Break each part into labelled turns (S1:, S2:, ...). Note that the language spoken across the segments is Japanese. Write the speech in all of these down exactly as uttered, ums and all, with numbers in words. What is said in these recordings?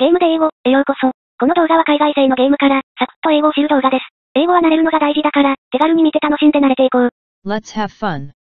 S1: ゲームで英語へようこそ。この動画は海外製のゲームから、サクッと英語を知る動画です。英語は慣れるのが大事だから、手軽に見て楽しんで慣れていこう。
S2: Let's have fun.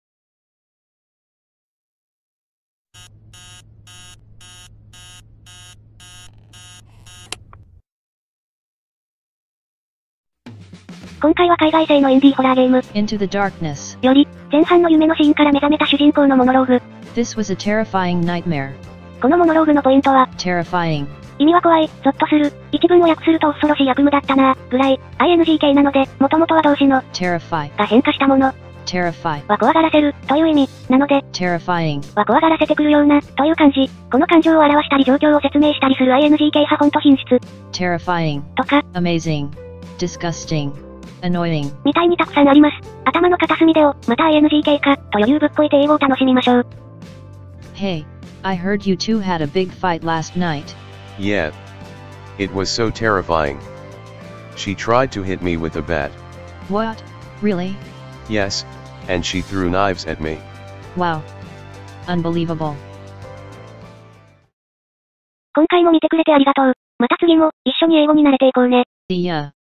S1: 今回は海外製のインディーホラーゲーム
S2: Into the Darkness
S1: より、前半の夢のシーンから目覚めた主人公のモノローグ。
S2: This was a terrifying nightmare.
S1: このモノローグのポイントは、
S2: Terrifying.
S1: 意味は怖い、ゾッとする、一文を訳すると恐ろしい悪夢だったなぐらい、アイエヌジー 形なので、元々は動詞の
S2: Terrify
S1: が変化したもの
S2: Terrify
S1: は怖がらせるという意味なので、
S2: Terrifying
S1: は怖がらせてくるようなという感じ。この感情を表したり状況を説明したりする アイエヌジー 形派フォント品質
S2: Terrifying
S1: とか
S2: Amazing Disgusting Annoying
S1: みたいにたくさんあります。頭の片隅でを、また アイエヌジー 形かと余裕ぶっこいて英語を楽しみましょう。
S2: Hey, I heard you two had a big fight last night.
S3: Yeah. It was so terrifying. She tried to hit me with a bat.
S2: What? Really?
S3: Yes, and she threw knives at me.
S2: Wow. Unbelievable.
S1: 今回も見てくれてありがとう。また次も、一緒に英語に慣れていこうね。
S2: See ya.